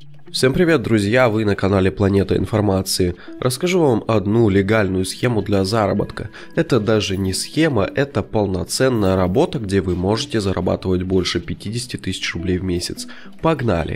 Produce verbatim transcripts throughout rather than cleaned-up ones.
Всем привет, друзья, вы на канале Планета Информации. Расскажу вам одну легальную схему для заработка. Это даже не схема, это полноценная работа, где вы можете зарабатывать больше пятидесяти тысяч рублей в месяц. Погнали!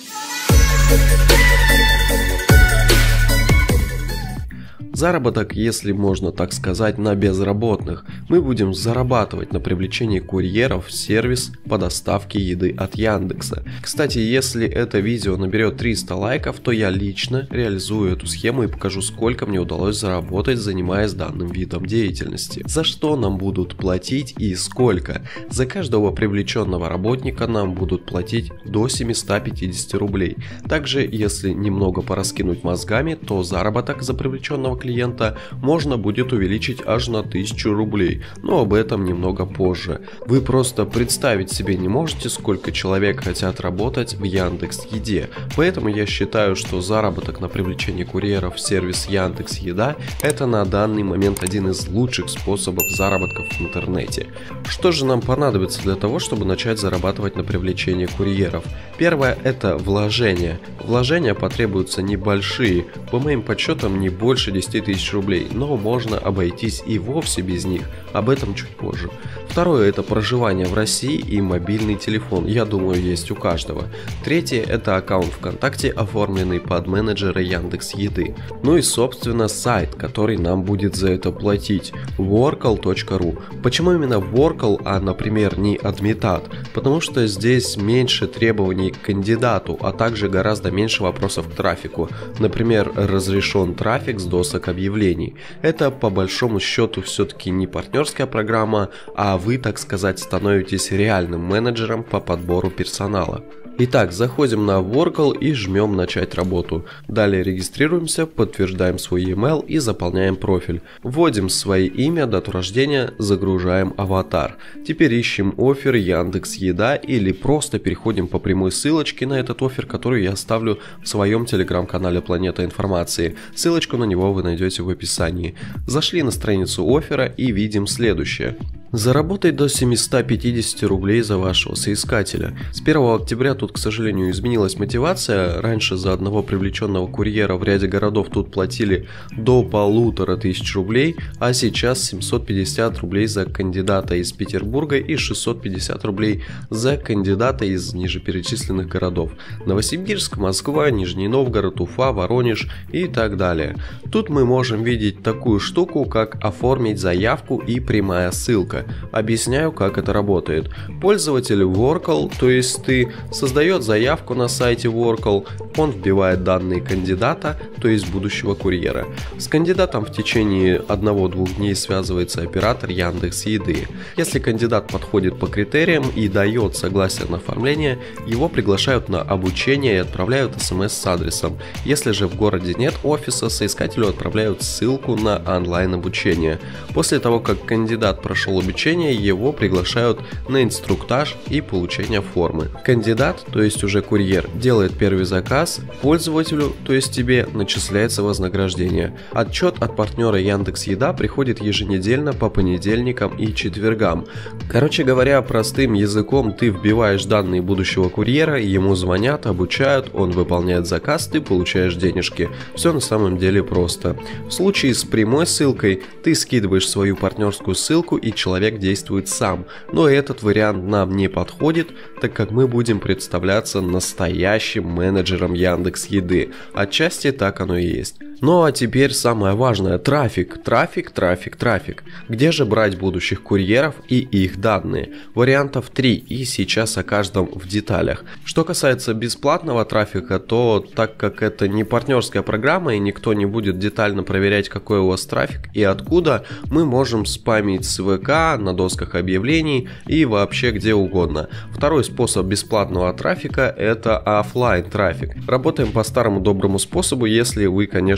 Заработок, если можно так сказать, на безработных. Мы будем зарабатывать на привлечении курьеров в сервис по доставке еды от Яндекса. Кстати, если это видео наберет триста лайков, то я лично реализую эту схему и покажу, сколько мне удалось заработать, занимаясь данным видом деятельности. За что нам будут платить и сколько? За каждого привлеченного работника нам будут платить до семисот пятидесяти рублей. Также, если немного пораскинуть мозгами, то заработок за привлеченного клиента клиента можно будет увеличить аж на тысячу рублей, но об этом немного позже. Вы просто представить себе не можете, сколько человек хотят работать в Яндекс.Еде, поэтому я считаю, что заработок на привлечение курьеров в сервис Яндекс.Еда – это на данный момент один из лучших способов заработка в интернете. Что же нам понадобится для того, чтобы начать зарабатывать на привлечении курьеров? Первое – это вложения. Вложения потребуются небольшие, по моим подсчетам не больше десяти тысяч рублей, но можно обойтись и вовсе без них, об этом чуть позже. Второе – это проживание в России и мобильный телефон, я думаю, есть у каждого. Третье – это аккаунт ВКонтакте, оформленный под менеджера Яндекс.Еды. Ну и собственно сайт, который нам будет за это платить – workl точка ру. Почему именно Workl, а например не Admitat? Потому что здесь меньше требований к кандидату, а также гораздо меньше вопросов к трафику. Например, разрешен трафик с досок объявлений. Это по большому счету все-таки не партнерская программа, а вы, так сказать, становитесь реальным менеджером по подбору персонала. Итак, заходим на Workl и жмем начать работу. Далее регистрируемся, подтверждаем свой e-mail и заполняем профиль. Вводим свое имя, дату рождения, загружаем аватар. Теперь ищем оффер Яндекс.Еда или просто переходим по прямой ссылочке на этот оффер, который я оставлю в своем телеграм-канале Планета Информации. Ссылочку на него вы найдете в описании. Зашли на страницу оффера и видим следующее. Заработай до семисот пятидесяти рублей за вашего соискателя. С первого октября тут, к сожалению, изменилась мотивация. Раньше за одного привлеченного курьера в ряде городов тут платили до полутора тысяч рублей, а сейчас семьсот пятьдесят рублей за кандидата из Петербурга и шестьсот пятьдесят рублей за кандидата из нижеперечисленных городов: Новосибирск, Москва, Нижний Новгород, Уфа, Воронеж и так далее. Тут мы можем видеть такую штуку, как оформить заявку и прямая ссылка. Объясняю, как это работает. Пользователь Workl, то есть ты, создает заявку на сайте Workl, он вбивает данные кандидата, то есть будущего курьера. С кандидатом в течение одного-двух дней связывается оператор Яндекс.Еды. Если кандидат подходит по критериям и дает согласие на оформление, его приглашают на обучение и отправляют смс с адресом. Если же в городе нет офиса, соискателю отправляют ссылку на онлайн обучение. После того, как кандидат прошел обучение, его приглашают на инструктаж и получение формы. Кандидат, то есть уже курьер, делает первый заказ, пользователю, то есть тебе, начисляется вознаграждение. Отчет от партнера Яндекс.Еда приходит еженедельно по понедельникам и четвергам. Короче говоря, простым языком, ты вбиваешь данные будущего курьера, ему звонят, обучают, он выполняет заказ, ты получаешь денежки. Все на самом деле просто. В случае с прямой ссылкой ты скидываешь свою партнерскую ссылку и человек действует сам, но этот вариант нам не подходит, так как мы будем представляться настоящим менеджером Яндекс.Еды. Отчасти так оно и есть. Ну а теперь самое важное – трафик, трафик, трафик, трафик. Где же брать будущих курьеров и их данные? Вариантов три, и сейчас о каждом в деталях. Что касается бесплатного трафика, то так как это не партнерская программа и никто не будет детально проверять, какой у вас трафик и откуда, мы можем спамить с ВК, на досках объявлений и вообще где угодно. Второй способ бесплатного трафика – это офлайн трафик. Работаем по старому доброму способу, если вы, конечно,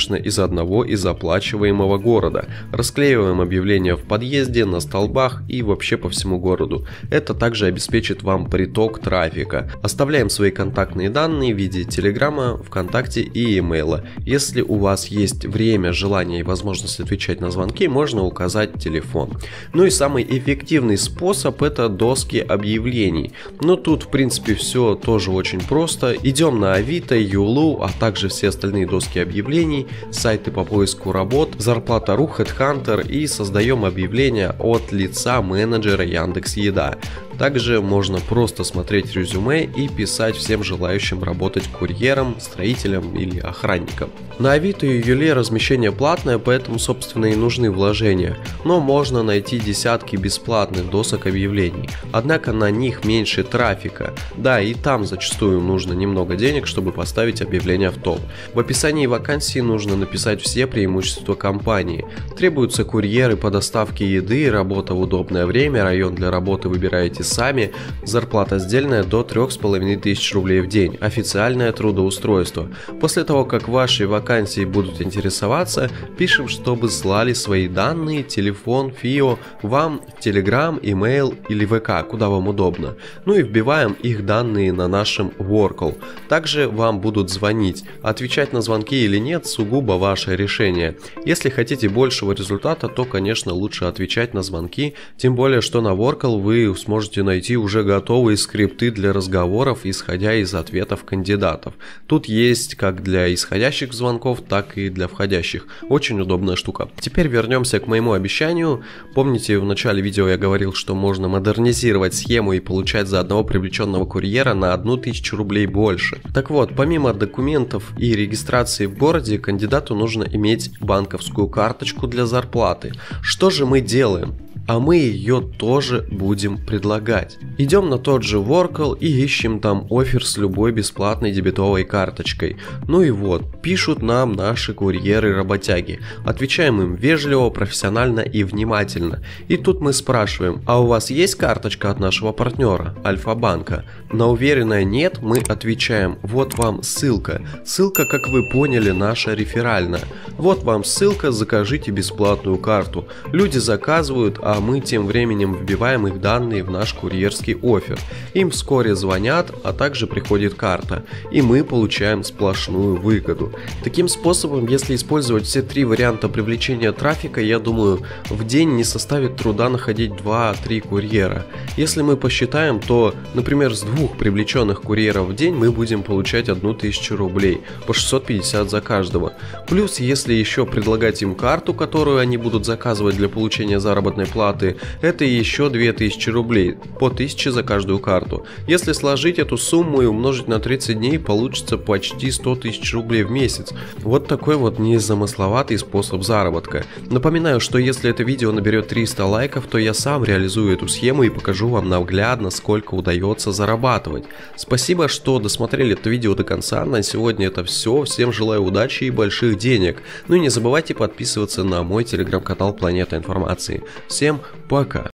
конечно, из одного из оплачиваемого города. Расклеиваем объявления в подъезде, на столбах и вообще по всему городу. Это также обеспечит вам приток трафика. Оставляем свои контактные данные в виде Телеграма, ВКонтакте и имейла. Если у вас есть время, желание и возможность отвечать на звонки, можно указать телефон. Ну и самый эффективный способ — это доски объявлений. Но тут в принципе все тоже очень просто. Идем на Авито, Юлу, а также все остальные доски объявлений, сайты по поиску работ, зарплата точка ру, HeadHunter и создаем объявление от лица менеджера Яндекс.Еда. Также можно просто смотреть резюме и писать всем желающим работать курьером, строителем или охранником. На Авито и Юле размещение платное, поэтому собственно и нужны вложения, но можно найти десятки бесплатных досок объявлений, однако на них меньше трафика. Да, и там зачастую нужно немного денег, чтобы поставить объявление в топ. В описании вакансии нужно написать все преимущества компании. Требуются курьеры по доставке еды, работа в удобное время, район для работы выбираете сами, зарплата сдельная до трёх с половиной тысяч рублей в день, официальное трудоустройство. После того, как вашей вакансией будут интересоваться, пишем, чтобы слали свои данные, телефон, ФИО вам в Telegram, email или ВК, куда вам удобно. Ну и вбиваем их данные на нашем Workl. Также вам будут звонить. Отвечать на звонки или нет, сугубо ваше решение. Если хотите большего результата, то, конечно, лучше отвечать на звонки, тем более, что на Workl вы сможете найти уже готовые скрипты для разговоров, исходя из ответов кандидатов. Тут есть как для исходящих звонков, так и для входящих. Очень удобная штука. Теперь вернемся к моему обещанию. Помните, в начале видео я говорил, что можно модернизировать схему и получать за одного привлеченного курьера на одну тысячу рублей больше. Так вот, помимо документов и регистрации в городе, кандидату нужно иметь банковскую карточку для зарплаты. Что же мы делаем? А мы ее тоже будем предлагать. Идем на тот же Workl и ищем там оффер с любой бесплатной дебетовой карточкой. Ну и вот, пишут нам наши курьеры-работяги. Отвечаем им вежливо, профессионально и внимательно. И тут мы спрашиваем: а у вас есть карточка от нашего партнера, Альфа-банка? На уверенное нет мы отвечаем: вот вам ссылка. Ссылка, как вы поняли, наша реферальная. Вот вам ссылка, закажите бесплатную карту. Люди заказывают, а мы тем временем вбиваем их данные в наш курьерский оффер. Им вскоре звонят, а также приходит карта, и мы получаем сплошную выгоду. Таким способом, если использовать все три варианта привлечения трафика, я думаю, в день не составит труда находить два-три курьера. Если мы посчитаем, то, например, с двух привлеченных курьеров в день мы будем получать одну тысячу рублей, по шестьсот пятьдесят за каждого. Плюс, если еще предлагать им карту, которую они будут заказывать для получения заработной платы, это еще две тысячи рублей, по тысяче за каждую карту. Если сложить эту сумму и умножить на тридцать дней, получится почти сто тысяч рублей в месяц. Вот такой вот незамысловатый способ заработка. Напоминаю, что если это видео наберет триста лайков, то я сам реализую эту схему и покажу вам наглядно, сколько удается зарабатывать. Спасибо, что досмотрели это видео до конца. На сегодня это все. Всем желаю удачи и больших денег. Ну и не забывайте подписываться на мой телеграм-канал Планета Информации. Всем пока!